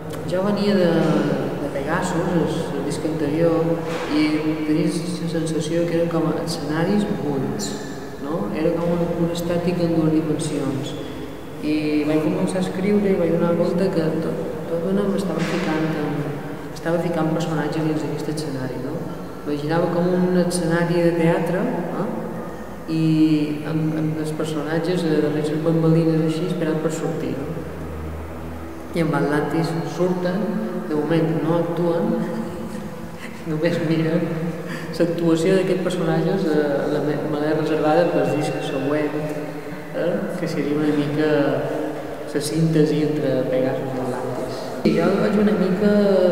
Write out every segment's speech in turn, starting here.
jo venia de Pegasus, el disc anterior, i tenia la sensació que eren com escenaris buits, no? Era com una estàtica en dues dimensions. I vaig començar a escriure i vaig donar compte que tot d'una m'estava ficant personatges dins d'aquest escenari, no? Imaginava com un escenari de teatre, i amb els personatges darrere les bambalines així esperant per sortir, no? I amb Atlantis surten, de moment no actuen, només miren. L'actuació d'aquests personatges me l'he reservada per disc següent, que seria una mica la síntesi entre Pegasus i Atlantis. I jo veig una mica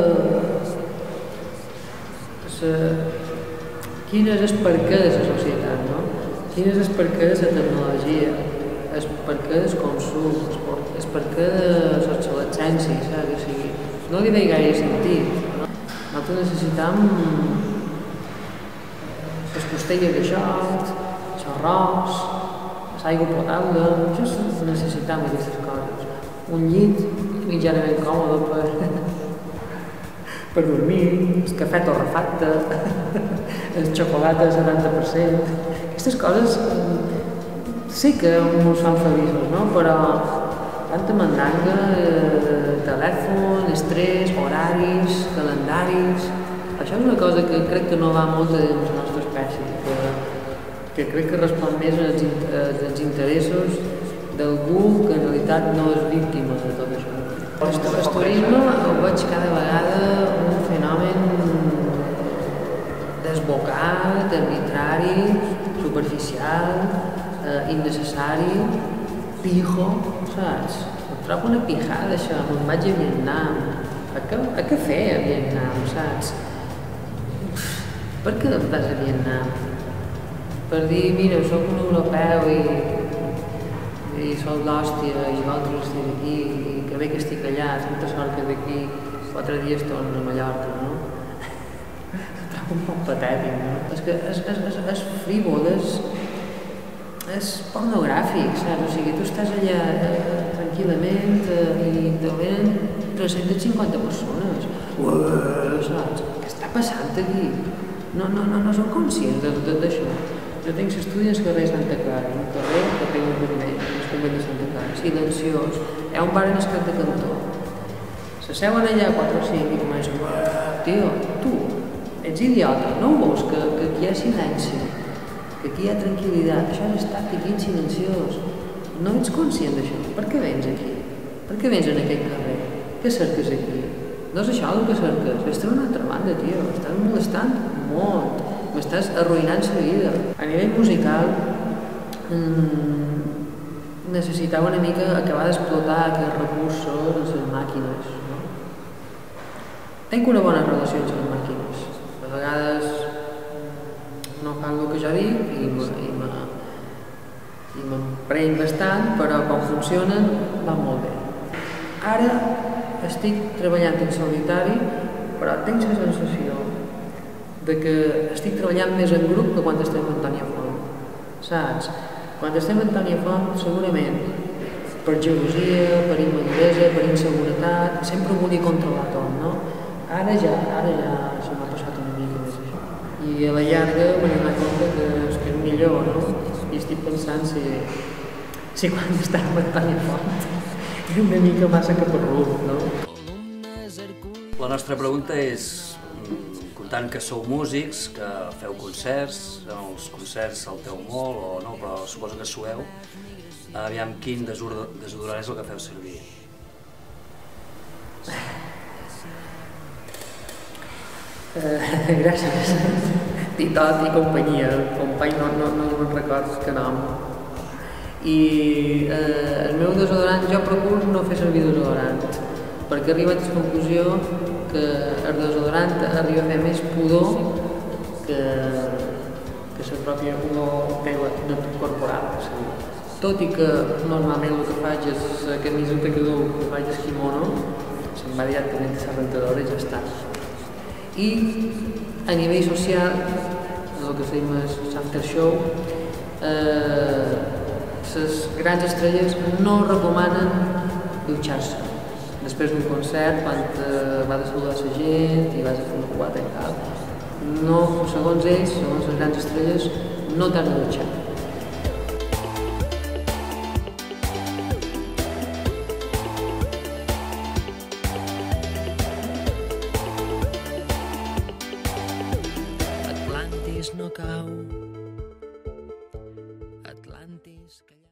quin és el perquè de la societat, no? Quin és el perquè de la tecnologia, el perquè del consum, el perquè de l'obsolescència, saps? O sigui, no li veig gaire sentit, no? Nosaltres necessitam les costelles de xot, l'arròs, l'aigua potable, això necessitam aquestes coses. Un llit mitjanament còmode per dormir, el cafè torrefacte, el xocolata al 70%. Aquestes coses sí que ens fan feliços, no? Però tanta mandanga, telèfon, estrès, horaris, calendaris... Això és una cosa que crec que no va molt dins la nostra espècie, que crec que respon més als interessos d'algú que en realitat no és víctima de tot això. El turisme el veig cada vegada un fenomen desbocat, arbitrari, superficial, innecessari, pijo, saps? Em trobo una pijada, això, me'n vaig a Vietnam. A què fer a Vietnam, saps? Per què no vas a Vietnam? Per dir, mira, soc un europeu i soc l'hòstia i vosaltres esteu aquí i que bé que estic allà, tanta sort que d'aquí 4 dies torno a Mallorca, no? Ho trobo un poc patètic, no? És que és frívol, és pornogràfic, saps? O sigui, tu estàs allà tranquil·lament i te venen 350 persones. Saps? Què està passant aquí? No som conscients d'això. Jo tinc l'estudi al carrer Santa Clara, un carrer que té un vermell, el convent de Santa Clara, silenciós. Hi ha un bar en el cap de cantó. S'asseuen allà 4 o 5 i comencen a dir, tio, tu, ets idiota, no ho veus que aquí hi ha silenci, que aquí hi ha tranquil·litat, això és estàtic i silenciós. No ets conscient d'això. Per què vens aquí? Per què vens en aquest carrer? Què cerques aquí? No és això el que cerques, vés-te a una altra banda, tio, estàs molestant molt, m'estàs arruïnant la vida. A nivell musical, necessitava una mica acabar d'explotar aquests recursos en les màquines, no? Tinc una bona relació amb les màquines. A vegades no fan el que jo dic i m'empreny bastant, però quan funcionen van molt bé. Ara estic treballant en solitari, però tinc la sensació de que estic treballant més en grup que quan estem amb Tònia Font, saps? Quan estem amb Tònia Font, segurament, per gelosia, per immaduresa, per inseguretat, sempre volia controlar tot, no? Ara ja se m'ha passat una mica més això. I a la llarga m'he donat compte que és millor, no? I estic pensant si quan estàvem amb Tònia Font era una mica massa caparrut, no? La nostra pregunta és, comptant que sou músics, que feu concerts, en els concerts salteu molt o no, però suposo que sueu, aviam quin desodorant és el que feu servir. Gràcies. Titot i companyia. El company no me'n recordo que nom. I el meu desodorant, jo procuro no fer servir desodorant, perquè he arribat a la conclusió que el desodorant arriba a fer més pudor que la pròpia olor corporal. Tot i que normalment el que faig és la camiseta que duu, que faig el kimono, se'n va directament a la rentadora i ja està. I a nivell social, el que fem és l'after show, les grans estrelles no recomanen dutxar-se. després d'un concert, quan vas a saludar la gent i vas a fer una quadra i tal, no, segons ells, segons les grans estrelles, no t'has de dutxar. Atlantis no cau, Atlantis que